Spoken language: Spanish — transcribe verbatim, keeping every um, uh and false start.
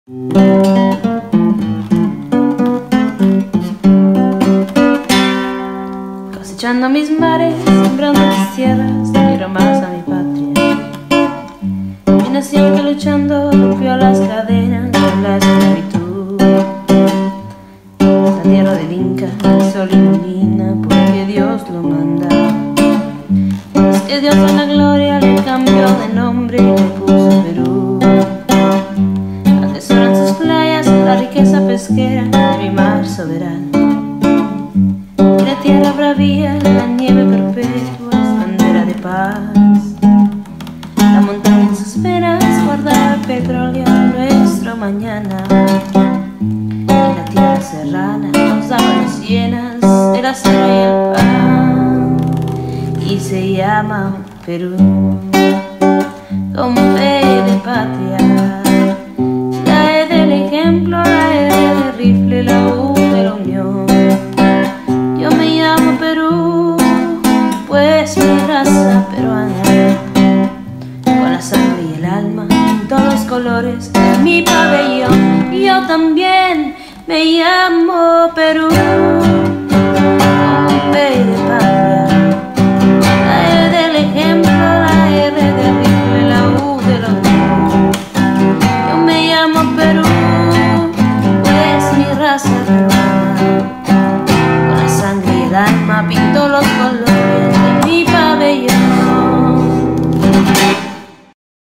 Cosechando mis mares, sembrando mis tierras, quiero más a mi patria. Mi nación que luchando rompió las cadenas de la esclavitud. La tierra del Inca, el sol ilumina porque Dios lo manda. Es que Dios a la gloria le cambió de nombre y le puso Perú. Atesoran sus playas la riqueza pesquera de mi mar soberano. Y la tierra bravía, la nieve perpetua es bandera de paz. La montaña en sus venas guarda el petróleo de nuestro mañana. Y la tierra serrana nos da manos llenas el acero y el pan. Y se llama Perú, con fe de patria. La E del ejemplo, la R de rifle, la U de la unión. Yo me llamo Perú, pues mi raza peruana. Con la sangre y el alma, en todos los colores de mi pabellón. Yo también me llamo Perú, con fe de patria. La E del ejemplo, la R de rifle, la U de la unión. Yo me llamo Perú, pues mi raza